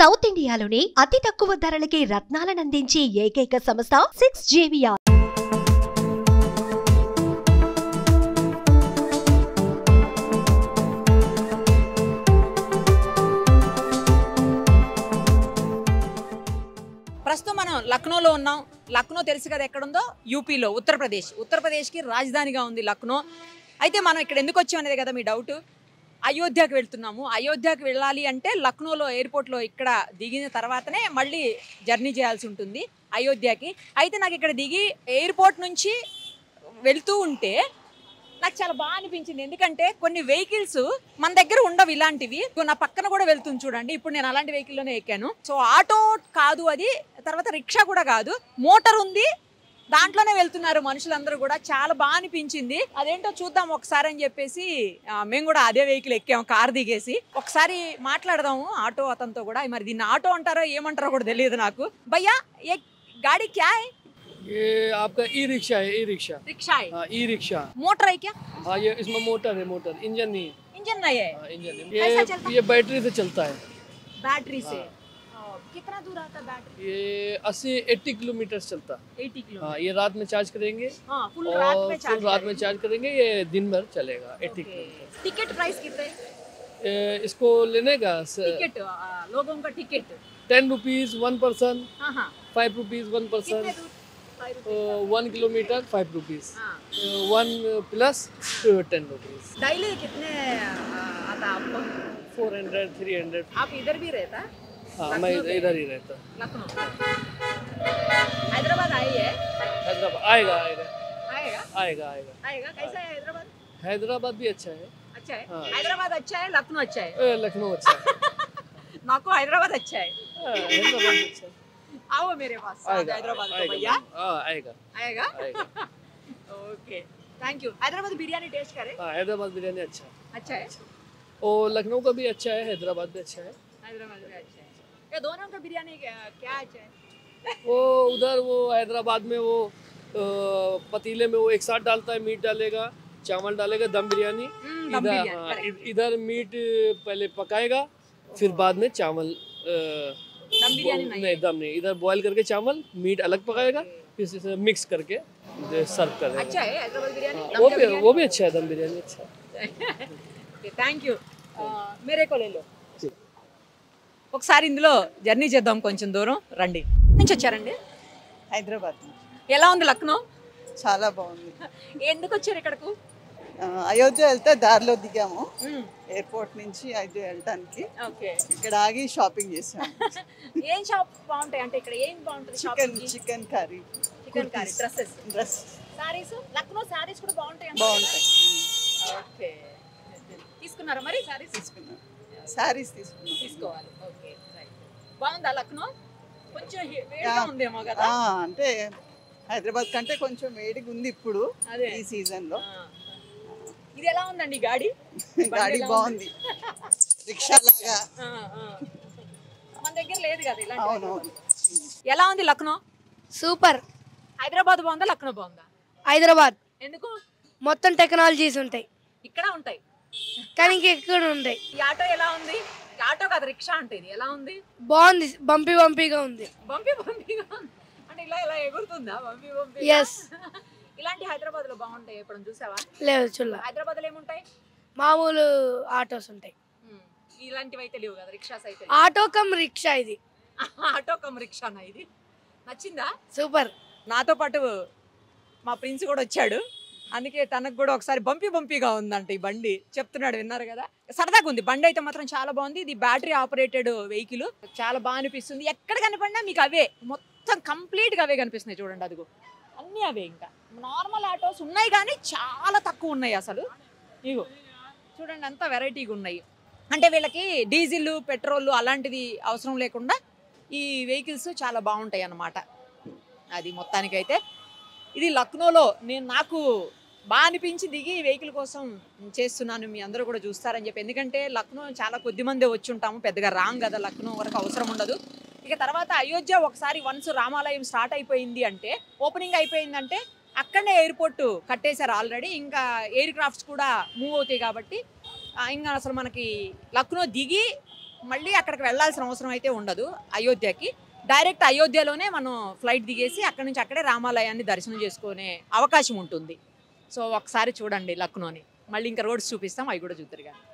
South ఇండియాలోనే అతి తక్కువ ధరలకి రత్నాలను అందించే ఏకైక సంస్థ 6JVR. ప్రస్తుతం మనం లక్నోలో ఉన్నాం. లక్నో తెలుసు కదా ఎక్కడుందో, యూపీలో, ఉత్తరప్రదేశ్కి రాజధానిగా ఉంది లక్నో. అయితే మనం ఇక్కడ ఎందుకు వచ్చాం అనేది కదా మీ డౌట్. అయోధ్యకు వెళ్తున్నాము. అయోధ్యకు వెళ్ళాలి అంటే లక్నోలో ఎయిర్పోర్ట్లో ఇక్కడ దిగిన తర్వాతనే మళ్ళీ జర్నీ చేయాల్సి ఉంటుంది అయోధ్యకి. అయితే నాకు ఇక్కడ దిగి ఎయిర్పోర్ట్ నుంచి వెళ్తూ ఉంటే నాకు చాలా బాగా అనిపించింది. ఎందుకంటే కొన్ని వెహికల్స్ మన దగ్గర ఉండవు ఇలాంటివి. నా పక్కన కూడా వెళ్తుంది చూడండి. ఇప్పుడు నేను అలాంటి వెహికల్లోనే ఎక్కాను. సో ఆటో కాదు అది, తర్వాత రిక్షా కూడా కాదు, మోటార్ ఉంది, దాంట్లోనే వెళ్తున్నారు మనుషులందరూ కూడా. చాలా బాగా అనిపించింది. అదేంటో చూద్దాం ఒకసారి అని చెప్పేసి మేము కూడా అదే వెహికల్ ఎక్కాము, కార్ దిగేసి. ఒకసారి మాట్లాడదాము ఆటో అతనితో కూడా. మరి దీన్ని ఆటో అంటారో ఏమంటారో కూడా తెలియదు నాకు. భయ్యా ఏ గాడి క్యా హై? ये आपका ई रिक्शा है। ई रिक्शा रिक्शा है? हाँ, ई रिक्शा। मोटर है क्या? हाँ, ये इसमें मोटर है, मोटर, इंजन नहीं है। इंजन नहीं है? इंजन नहीं। कैसा चलता? ये बैटरी से चलता है। बैटरी से? कितना दूर आता है बैटरी? ये 80 किलोमीटर चलता। 80 किलोमीटर। हाँ, ये रात में चार्ज करेंगे। हाँ, फुल रात में चार्ज करेंगे। ये दिन भर चलेगा। 80 किलोमीटर। टिकट प्राइस कितना है इसको लेने का? टिकट लोगों का टिकट 10 रुपीज 1 पर्सन। हाँ हाँ। 5 rupees 1 person. 1 kilometre 5 rupees. 1 plus 10 rupees. Daily कितने आता आपको? 400 300। आप इधर भी रहता? हाँ, मैं इधर ही रहता। लखनऊ। हैदराबाद आई है? हैदराबाद आएगा। कैसा है हैदराबाद? हैदराबाद भी अच्छा है। अच्छा है। हाँ। हैदराबाद अच्छा है, लखनऊ अच्छा है? लखनऊ अच्छा है। नाको हैदराबाद अच्छा है। हैदराबाद भी अच्छा है। आओ मेरे पास हैदराबाद को भैया। आएगा। Okay, thank you. Hyderabad biryani taste करें? हाँ, हैदराबाद बिरयानी अच्छा है। और लखनऊ का भी अच्छा है, हैदराबाद भी अच्छा है। हैदराबाद भी अच्छा है। ये दोनों का बिरयानी क्या अच्छा है? वो उधर वो हैदराबाद में वो पतीले में वो एक साथ डालता है, मीट डालेगा, चावल डालेगा, दम बिरयानी। इधर मीट पहले पकाएगा, फिर बाद में चावल। दम बिरयानी नहीं, दम नहीं। इधर बॉईल करके चावल, मीट अलग पकाएगा, फिर इसे मिक्स करके सर्व करेगा। अच्छा है हैदराबाद बिरयानी? वो भी अच्छा है, दम बिरयानी अच्छा है। Thank you. మేరే కో లేలో. ఒకసారి ఇందులో జర్నీ చేద్దాం కొంచెం దూరం. రండి. నుంచి వచ్చారండి? హైదరాబాద్. ఎలా ఉంది లక్నో? చాలా బాగుంది. ఎందుకు వచ్చారు ఇక్కడకు? అయోధ్య వెళ్తే దారిలో దిగాము, ఎయిర్పోర్ట్ నుంచి అయోధ్య వెళ్ళటానికి. ఓకే. ఇక్కడ ఆగి షాపింగ్ చేసాము. ఏం షాప్ బాగుంటాయి అంటే ఇక్కడ? ఏం బాగుంటుంది? Chicken curry, dress, saris. Lucknow saris కూడా బాగుంటాయి. ఓకే, తీసుకున్నారా మరి? సారీస్ తీసుకోవాలి. ఓకే, బాగుందా లక్నో? కొంచెం వేడిగా ఉందేమో కదా? అంటే హైదరాబాద్ కంటే కొంచెం వేడిగా ఉంది ఇప్పుడు ఈ సీజన్ లో. ఇది ఎలా ఉందండి గాడి? బాగుంది, రిక్షా లాగా. మన దగ్గర లేదు కదా ఇలాంటి. అవునవును. ఎలా ఉంది లక్నో? సూపర్. హైదరాబాద్ బాగుందా, లక్నో బాగుందా? హైదరాబాద్. ఎందుకు? మొత్తం టెక్నాలజీస్ ఉంటాయి ఇక్కడ, ఉంటాయి కానీ ఇంకెక్కడ ఉంటాయి. ఈ ఆటో ఎలా ఉంది? ఆటో కాదు, రిక్షా అంటే. ఇది ఎలా ఉంది? బాగుంది, బంపీగా ఉంది. బంపీగా అంటే ఇలా ఇలా ఎగురుతుందా? బంపీ. Yes. ఇలాంటి హైదరాబాద్ లో బాగుంటాయి. ఎప్పుడు చూసావా? లేదు, చూడలే. హైదరాబాద్ లో ఏముంటాయి? మామూలు ఆటోస్ ఉంటాయి. ఇలాంటివి అయితే లేవు కదా, రిక్షాస్ అయితే. ఆటో కమ్ రిక్షా ఇది. ఆటో కమ్ రిక్షానా ఇది? నచ్చిందా? సూపర్. నాతో పాటు మా ప్రిన్స్ కూడా వచ్చాడు, అందుకే తనకు కూడా ఒకసారి బంపీగా ఉందంట ఈ బండి. చెప్తున్నాడు, విన్నారు కదా. సరదాగా ఉంది బండి అయితే మాత్రం, చాలా బాగుంది. ఇది బ్యాటరీ ఆపరేటెడ్ వెహికల్. చాలా బాగా అనిపిస్తుంది. ఎక్కడ కనిపడినా మీకు అవే, మొత్తం కంప్లీట్గా అవే కనిపిస్తున్నాయి. చూడండి, అదిగో అన్నీ అవే. ఇంకా నార్మల్ ఆటోస్ ఉన్నాయి కానీ చాలా తక్కువ ఉన్నాయి అసలు. ఇగో చూడండి, అంతా వెరైటీగా ఉన్నాయి. అంటే వీళ్ళకి డీజిల్, పెట్రోల్ అలాంటిది అవసరం లేకుండా ఈ వెహికల్స్ చాలా బాగుంటాయి అన్నమాట. అది మొత్తానికైతే ఇది లక్నోలో నాకు బాగా అనిపించి దిగి వెహికల్ కోసం చేస్తున్నాను. మీ అందరూ కూడా చూస్తారని చెప్పి. ఎందుకంటే లక్నో చాలా కొద్ది మందే వచ్చి ఉంటాము, పెద్దగా రాం కదా, లక్నో వరకు అవసరం ఉండదు. ఇక తర్వాత అయోధ్య ఒకసారి వన్స్ రామాలయం స్టార్ట్ అయిపోయింది అంటే, ఓపెనింగ్ అయిపోయిందంటే అక్కడనే ఎయిర్పోర్ట్ కట్టేశారు ఆల్రెడీ. ఇంకా ఎయిర్ క్రాఫ్ట్స్ కూడా మూవ్ అవుతాయి కాబట్టి ఇంకా అసలు మనకి లక్నో దిగి మళ్ళీ అక్కడికి వెళ్ళాల్సిన అవసరం అయితే ఉండదు అయోధ్యకి. డైరెక్ట్ అయోధ్యలోనే మనం ఫ్లైట్ దిగేసి అక్కడి నుంచి అక్కడే రామాలయాన్ని దర్శనం చేసుకునే అవకాశం ఉంటుంది. సో ఒకసారి చూడండి లక్నోని. మళ్ళీ ఇంకా రోడ్స్ చూపిస్తాం, అవి కూడా చూద్దరు కానీ.